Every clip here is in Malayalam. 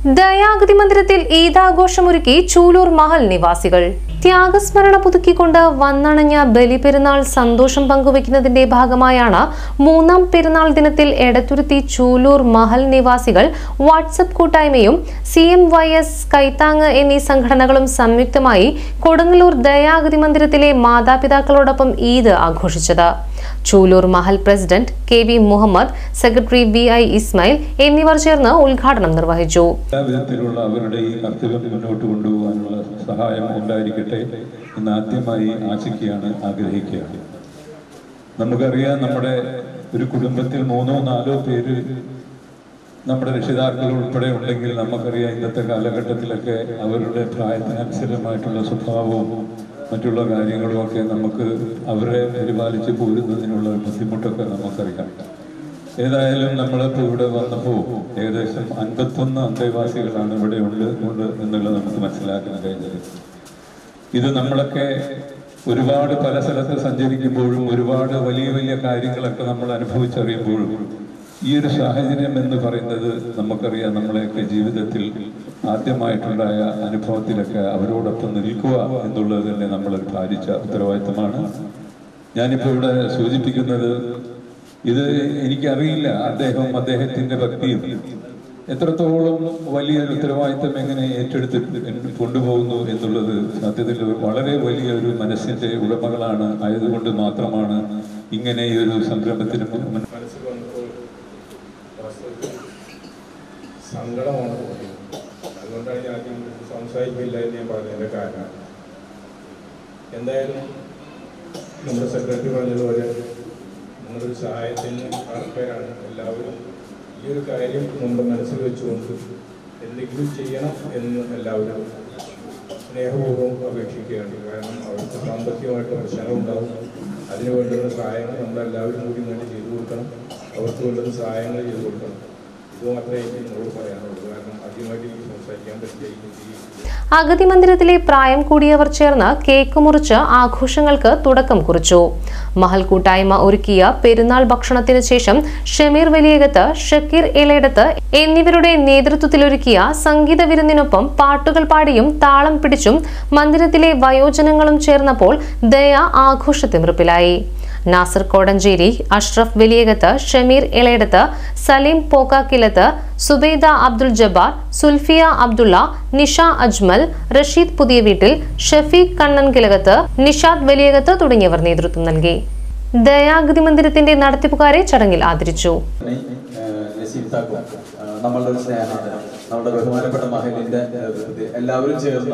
ദയാഗതി മന്ദിരത്തിൽ ഈദാഘോഷമൊരുക്കി ചൂലൂർ മഹൽ നിവാസികൾ. ത്യാഗസ്മരണ പുതുക്കിക്കൊണ്ട് വന്നണഞ്ഞ ബലിപെരുന്നാൾ സന്തോഷം പങ്കുവയ്ക്കുന്നതിന്റെ ഭാഗമായാണ് മൂന്നാം പെരുന്നാൾ ദിനത്തിൽ എടത്തുരുത്തി ചൂലൂർ മഹൽ നിവാസികൾ വാട്സ്ആപ്പ് കൂട്ടായ്മയും CMYS കൈത്താങ് എന്നീ സംഘടനകളും സംയുക്തമായി കൊടുങ്ങല്ലൂർ ദയാഗതി മന്ദിരത്തിലെ മാതാപിതാക്കളോടൊപ്പം ഈദ് ആഘോഷിച്ചത്. Chulur Mahal president KV Muhammad, secretary VI Ismail എന്നിവർ ചേർന്ന് ഉദ്ഘാടനം നിർവഹിച്ചു. അവരുടെ ഈ കർത്തവ്യം മുന്നോട്ട് കൊണ്ടുപോകാനുള്ള സഹായം ഉണ്ടായിരിക്കട്ടെ എന്ന് ആദ്യമായി ആശിക്കുകയാണ്, ആഗ്രഹിക്കുകയാണ്. നമുക്കറിയാം, നമ്മുടെ ഒരു കുടുംബത്തിൽ 3-4 പേര് നമ്മുടെ രക്ഷിതാക്കൾ ഉൾപ്പെടെ ഉണ്ടെങ്കിൽ നമുക്കറിയാം ഇന്നത്തെ കാലഘട്ടത്തിലൊക്കെ അവരുടെ പ്രായത്തിനനുസൃതമായിട്ടുള്ള സ്വഭാവവും മറ്റുള്ള കാര്യങ്ങളുമൊക്കെ നമുക്ക് അവരെ പരിപാലിച്ച് പോരുന്നതിനുള്ള ബുദ്ധിമുട്ടൊക്കെ നമുക്കറിയാം. ഏതായാലും നമ്മളിപ്പോൾ ഇവിടെ വന്നപ്പോൾ ഏകദേശം 51 അന്തേവാസികളാണ് ഇവിടെ ഉണ്ട് എന്നുള്ളത് നമുക്ക് മനസ്സിലാക്കാൻ കഴിഞ്ഞത്. ഇത് നമ്മളൊക്കെ ഒരുപാട് പല സ്ഥലത്ത് സഞ്ചരിക്കുമ്പോഴും ഒരുപാട് വലിയ വലിയ കാര്യങ്ങളൊക്കെ നമ്മൾ അനുഭവിച്ചറിയുമ്പോഴും ഈ ഒരു സാഹചര്യം എന്ന് പറയുന്നത് നമുക്കറിയാം, നമ്മളെയൊക്കെ ജീവിതത്തിൽ ആദ്യമായിട്ടുണ്ടായ അനുഭവത്തിലൊക്കെ അവരോടൊപ്പം നിൽക്കുക എന്നുള്ളത് തന്നെ നമ്മൾ പാലിച്ച ഉത്തരവാദിത്തമാണ്. ഞാനിപ്പോൾ ഇവിടെ സൂചിപ്പിക്കുന്നത്, ഇത് എനിക്കറിയില്ല അദ്ദേഹത്തിന്റെ ഭക്തിയും എത്രത്തോളം വലിയൊരു ഉത്തരവാദിത്തം എങ്ങനെ ഏറ്റെടുത്ത് കൊണ്ടുപോകുന്നു എന്നുള്ളത് സത്യത്തിൽ വളരെ വലിയൊരു മനസ്സിന്റെ ഉടമകളാണ് ആയതുകൊണ്ട് മാത്രമാണ് ഇങ്ങനെ ഈ ഒരു സംരംഭത്തിന് സങ്കടമാണ്. അതുകൊണ്ടാണ് ഞാൻ സംസാരിക്കില്ല എന്ന് ഞാൻ പറഞ്ഞതിൻ്റെ കാരണം. എന്തായാലും നമ്മുടെ സെക്രട്ടറി പറഞ്ഞതുപോലെ നമ്മളൊരു സഹായത്തിന് ആൾക്കാരാണ് എല്ലാവരും. ഈ ഒരു കാര്യം നമ്മുടെ മനസ്സിൽ വെച്ചുകൊണ്ട് എന്തെങ്കിലും ചെയ്യണം എന്ന് എല്ലാവരും സ്നേഹപൂർവ്വം അപേക്ഷിക്കുകയാണ്. കാരണം അവർക്ക് സാമ്പത്തികമായിട്ട് പ്രശ്നങ്ങളുണ്ടാവും. അതിന് വേണ്ടുന്ന സഹായങ്ങൾ നമ്മളെല്ലാവരും കൂടി വേണ്ടി ചെയ്തു കൊടുക്കണം. അവർക്ക് വേണ്ടുന്ന സഹായങ്ങൾ ചെയ്തു കൊടുക്കണം. അഗതി മന്ദിരത്തിലെ പ്രായം കൂടിയവർ ചേർന്ന് കേക്ക് മുറിച്ച് ആഘോഷങ്ങൾക്ക് തുടക്കം കുറിച്ചു. മഹൽ കൂട്ടായ്മ ഒരുക്കിയ പെരുന്നാൾ ഭക്ഷണത്തിന് ശേഷം ഷമീർ വലിയകത്ത്, ഷക്കീർ ഇളയിടത്ത് എന്നിവരുടെ നേതൃത്വത്തിലൊരുക്കിയ സംഗീത വിരുന്നിനൊപ്പം പാട്ടുകൾ പാടിയും താളം പിടിച്ചും മന്ദിരത്തിലെ വയോജനങ്ങളും ചേർന്നപ്പോൾ ദയ ആഘോഷത്തിമിർപ്പിലായി. നാസർ കോടഞ്ചേരി, അഷ്റഫ് വലിയകത്ത്, ഷമീർ ഇളയിടത്ത്, സലീം പോക്കാക്കിലത്ത്, സുബൈദ അബ്ദുൽ ജബ്ബാർ, സുൽഫിയ അബ്ദുള്ള, നിഷ അജ്മൽ, റഷീദ് പുതിയ വീട്ടിൽ, ഷഫീഖ് കണ്ണൻകിലകത്ത്, നിഷാദ് വലിയകത്ത് തുടങ്ങിയവർ നേതൃത്വം നൽകി. ദയാഗതി മന്ദിരത്തിന്റെ നടത്തിപ്പുകാരെ ചടങ്ങിൽ ആദരിച്ചു. നമ്മളുടെ ഒരു സ്നേഹമാണ്, നമ്മുടെ ബഹുമാനപ്പെട്ട മഹലിന്റെ എല്ലാവരും ചേർന്ന്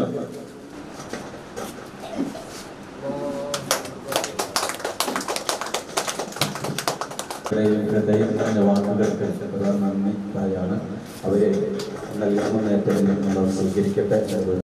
ഹൃദയം എന്ന വാക്കുകൾക്ക് നന്ദി പറയാണ്. അവരെ നൽകുന്ന നേരത്തെ നമ്മൾ സ്വീകരിക്കട്ടെ.